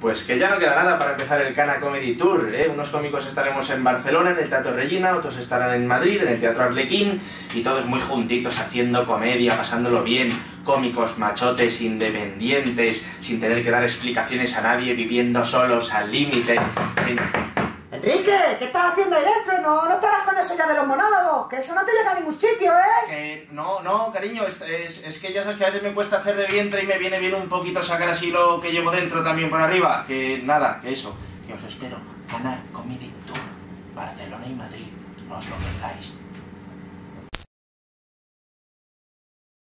Pues que ya no queda nada para empezar el Cana Comedy Tour, ¿eh? Unos cómicos estaremos en Barcelona, en el Teatro Regina, otros estarán en Madrid, en el Teatro Arlequín, y todos muy juntitos haciendo comedia, pasándolo bien, cómicos machotes, independientes, sin tener que dar explicaciones a nadie, viviendo solos, al límite, sin... Enrique, ¿qué estás haciendo ahí dentro? No estarás con eso ya de los monólogos, que eso no te llega a ningún sitio, ¿eh? Que no, cariño, es que ya sabes que a veces me cuesta hacer de vientre y me viene bien un poquito sacar así lo que llevo dentro también por arriba. Que nada, que eso, que os espero. Cana Comedy Tour, Barcelona y Madrid, no os lo perdáis.